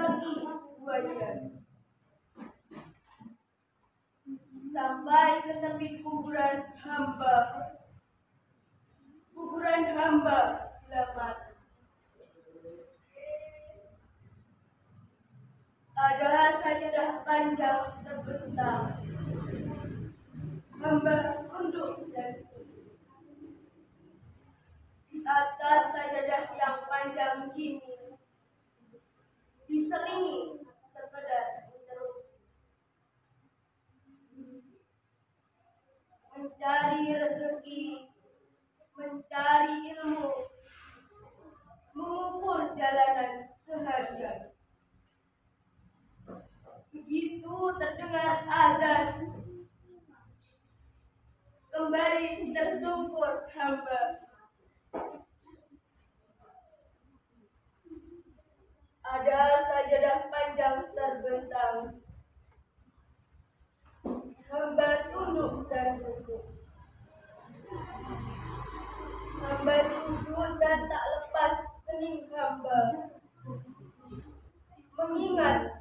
kaki buaya sampai ke tepi kuburan hamba. Kuburan hamba selamat. Ada sajadah panjang terbentang. Hamba tunduk dan sujud. Di atas sajadah yang panjang ini diselingi sekedar interupsi. Mencari rezeki, mencari ilmu, mengukur jalanan seharian. Begitu terdengar azan, kembali tersungkur hamba. Ada sajadah panjang terbentang. Hamba tunduk dan sujud. Hamba sujud dan tak lepas kening hamba, mengingat